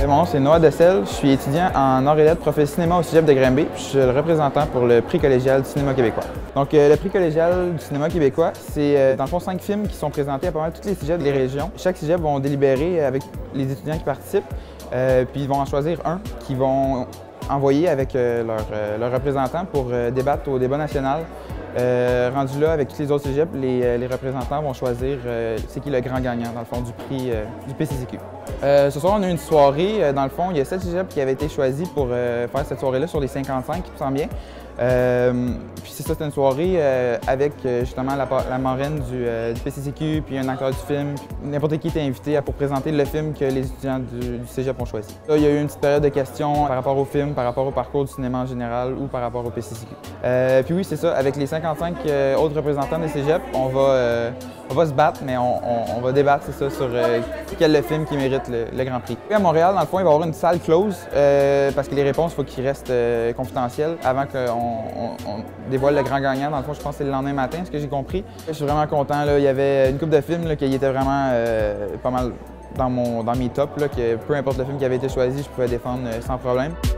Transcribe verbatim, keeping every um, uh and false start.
Mon nom c'est Noah Dessel, je suis étudiant en arts et lettres profil cinéma au Cégep de Granby. Je suis le représentant pour le prix collégial du cinéma québécois. Donc euh, le prix collégial du cinéma québécois, c'est euh, dans le fond cinq films qui sont présentés à pas mal tous les cégeps des régions. Chaque cégep vont délibérer avec les étudiants qui participent, euh, puis ils vont en choisir un qui vont envoyer avec euh, leur, euh, leur représentant pour euh, débattre au débat national. Euh, rendu là, avec tous les autres cégeps, les, les représentants vont choisir euh, c'est qui le grand gagnant, dans le fond, du prix euh, du P C C Q. Euh, ce soir, on a eu une soirée. Euh, dans le fond, il y a sept cégeps qui avaient été choisis pour euh, faire cette soirée-là sur les cinquante-cinq, qui me semble bien. Euh, puis c'est ça, c'était une soirée euh, avec euh, justement la, la marraine du, euh, du P C C Q, puis un acteur du film. N'importe qui était invité pour présenter le film que les étudiants du, du cégep ont choisi. Là, il y a eu une petite période de questions par rapport au film, par rapport au parcours du cinéma en général ou par rapport au P C C Q. Euh, puis oui, c'est ça, avec les cinquante-cinq euh, autres représentants des cégeps, on va, euh, on va se battre, mais on, on, on va débattre, c'est ça, sur euh, quel est le film qui mérite le, le Grand Prix. Puis à Montréal, dans le fond, il va y avoir une salle close euh, parce que les réponses, il faut qu'ils restent euh, confidentielles avant qu'on On, on dévoile le grand gagnant. Dans le fond, je pense que c'est le lendemain matin, ce que j'ai compris. Je suis vraiment content. Là. Il y avait une couple de films là, qui étaient vraiment euh, pas mal dans, mon, dans mes tops, là, que peu importe le film qui avait été choisi, je pouvais défendre euh, sans problème.